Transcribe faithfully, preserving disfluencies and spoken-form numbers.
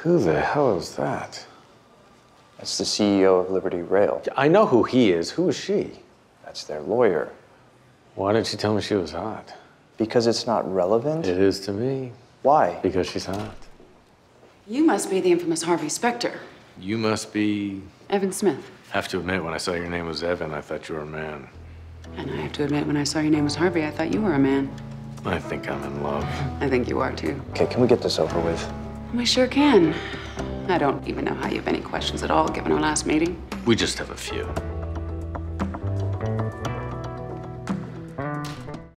Who the hell is that? That's the C E O of Liberty Rail. I know who he is. Who is she? That's their lawyer. Why didn't she tell me she was hot? Because it's not relevant? It is to me. Why? Because she's hot. You must be the infamous Harvey Specter. You must be... Evan Smith. I have to admit, when I saw your name was Evan, I thought you were a man. And I have to admit, when I saw your name was Harvey, I thought you were a man. I think I'm in love. I think you are, too. Okay, can we get this over with? We sure can. I don't even know how you have any questions at all, given our last meeting. We just have a few.